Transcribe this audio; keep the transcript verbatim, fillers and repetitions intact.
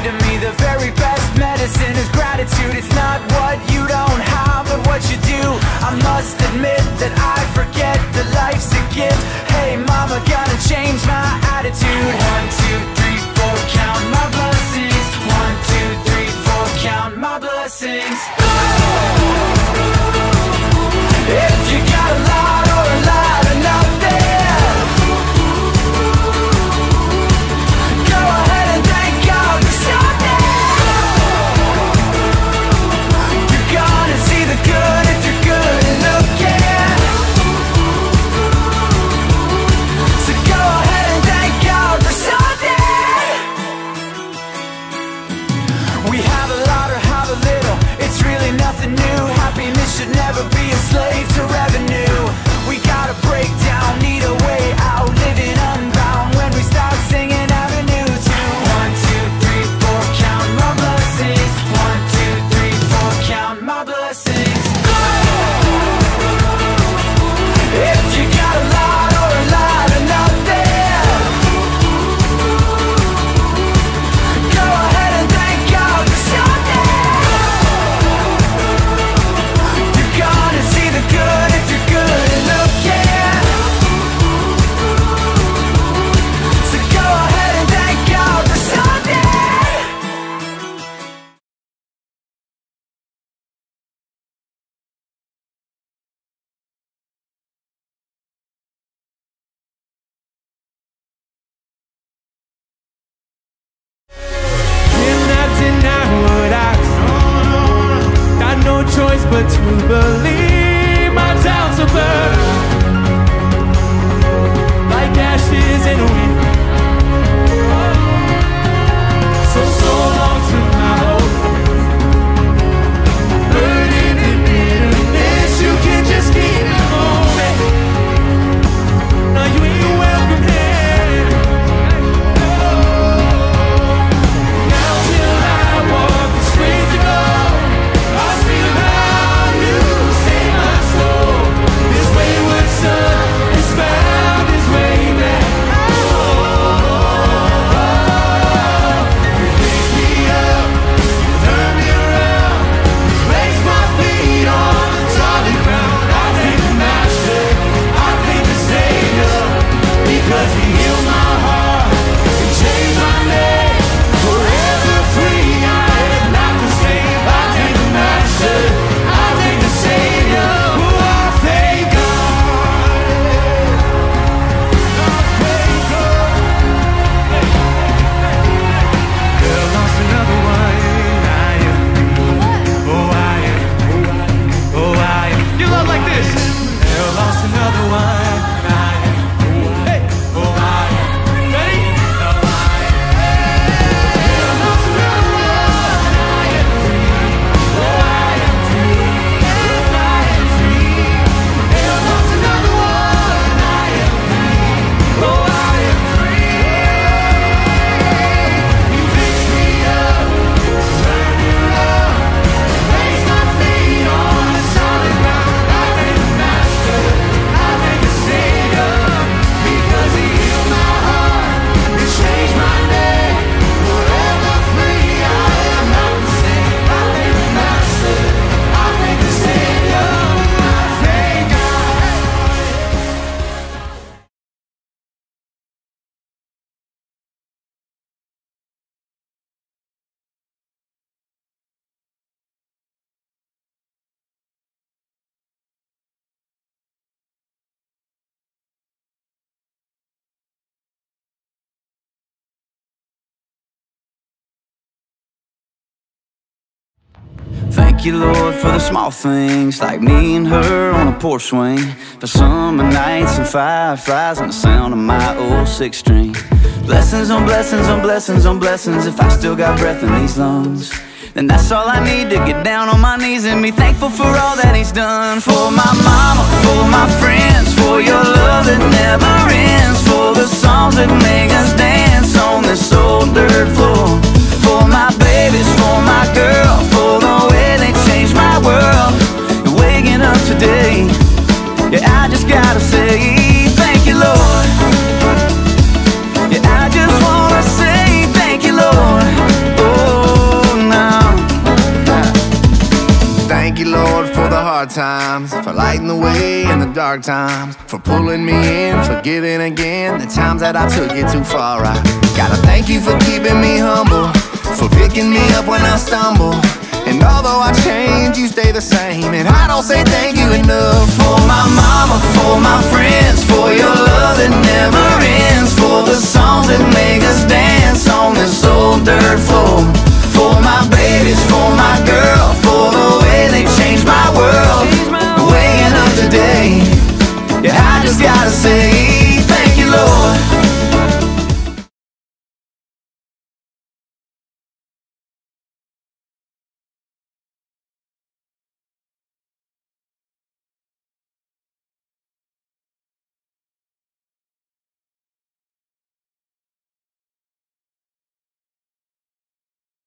to me the very best medicine is gratitude. It's not what you don't have, but what you do. I must admit that I forget that life's a gift. Hey mama, gonna change my attitude. One, two, three, four, count my blessings. One, two, three, four, count my blessings. If you got a lot or a lot enough there, go ahead and thank God for something. You're gonna see the good if you're good and looking. So go ahead and thank God for something. We have a lot or have a little, it's really nothing new. Happiness should never be a slave to revenue. We gotta break down, need a way out, living unbound. When we start singing Avenue two. One, two, three, four, count my blessings. One, two, three, four, count my blessings. If you got a lot or a lot enough there, go ahead and thank God for something. You're gonna see the good if you're good and looking. So go ahead and thank God for something. Cannot deny what I saw. Got no choice but to believe. My doubts are burned like ashes in a wind. So, so long to my old friend. Burden and bitterness, you can just keep it moving. Now you ain't welcome here. Now till I walk the streets to go, I feel how you save my soul. This wayward son has found his way back home. You pick me up, you turn me around, place my feet on solid ground. I thank the Master, I thank the Savior, because He healed my heart and changed my name. Forever free, I am not the same. I thank the Master, I thank the Savior. Oh, I thank God. I thank God. Girl, lost another one. I am free. Oh, I am. Oh, I am. You love like this. Girl, lost another one. I am. Hey. Oh, I am. Ready? Oh, I am. Girl, lost another one. I am free. Oh, I am free. Yes, I am free. Girl, lost another one. I am free. Oh, I am free. You fix me up, turn me around, place my feet on solid ground. I thank the Master, I thank the Savior, because He healed my heart and changed my name. Forever free, I am not the same. I thank the Master, I thank the Savior, I thank God. Thank you, Lord, for the small things, like me and her on a porch swing, for summer nights and fireflies and the sound of my old six string. Blessings on blessings on blessings on blessings. If I still got breath in these lungs, then that's all I need to get down on my knees and be thankful for all that He's done. For my mama, for my friends, for your love that never ends, for the songs that make us dance on this old dirt floor, for my babies, for my girl, for the way they changed my world. And waking up today, yeah, I just gotta say thank you, Lord. Yeah, I just wanna say thank you, Lord. Oh, thank you, Lord, for the hard times, for lighting the way in the dark times, for pulling me in, forgiving again the times that I took it too far. I gotta thank you for keeping me humble, for picking me up when I stumble. And although I change, you stay the same, and I don't say thank you enough. For my mama, for my friends, for your love that never ends, for the songs that make us dance on this old dirt floor, for my babies, for my girls,